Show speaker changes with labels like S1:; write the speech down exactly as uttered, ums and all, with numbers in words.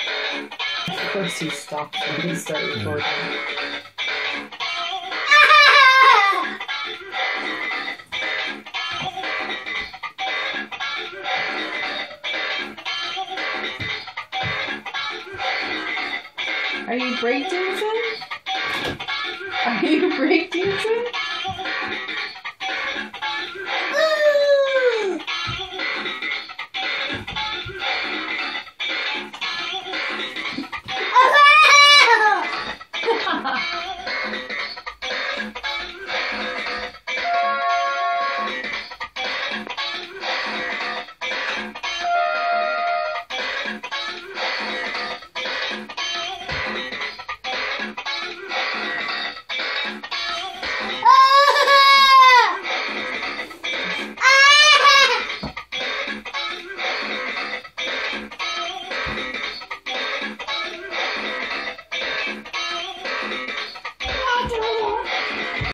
S1: Of course he stopped when he started recording. Are you breakdancing? Are you breakdancing?